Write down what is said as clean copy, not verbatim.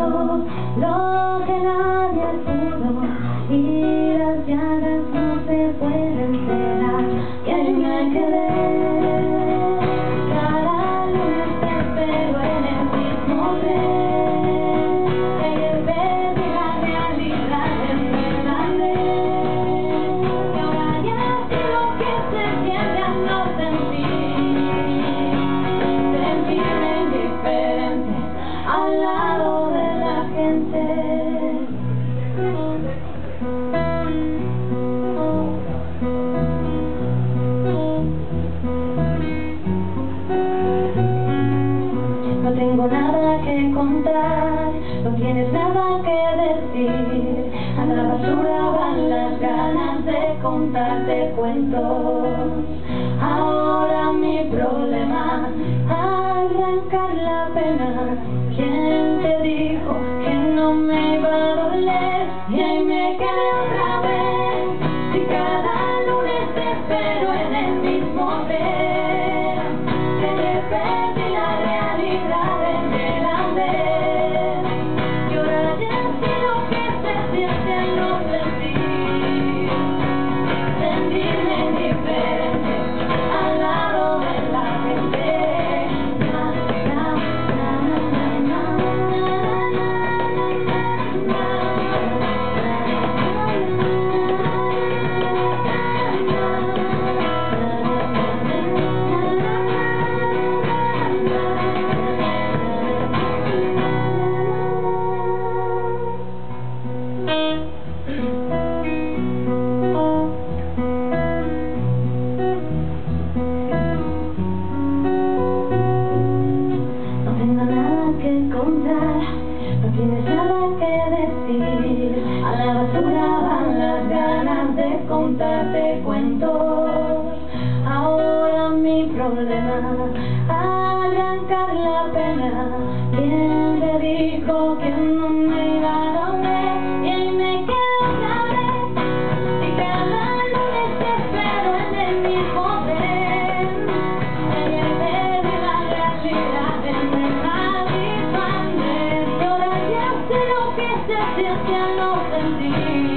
lo que nadie pudo, y las llagas no se pueden cerrar, y ahí me quedé. Cada lunes te espero en el mismo tren, y en vez de la realidad en grande, y ahora ya sé lo que se siente al no sentirme indiferente al lado de la gente. No tengo nada que contar, no tienes nada que decir. A la basura van las ganas de contarte cuentos. Ahora mi problema, arrancar la pena. ¿Quién te dijo que no me iba a doler? Y ahí me quedé otra vez. Si cada lunes te espero en el mismo tren, te perdí la realidad en delante, y ahora ya sé lo que se siente al no sentirme indiferente al lado de la gente. No tienes nada que decir, a la basura van las ganas de contarte cuentos. Ahora mi problema, arrancar la pena. ¿Quién te dijo que no me iba a doler? Y ahí me quedo otra vez. Y cada lunes te espero en el mismo tren, y en vez de la realidad en el lo que se siente al no sentir.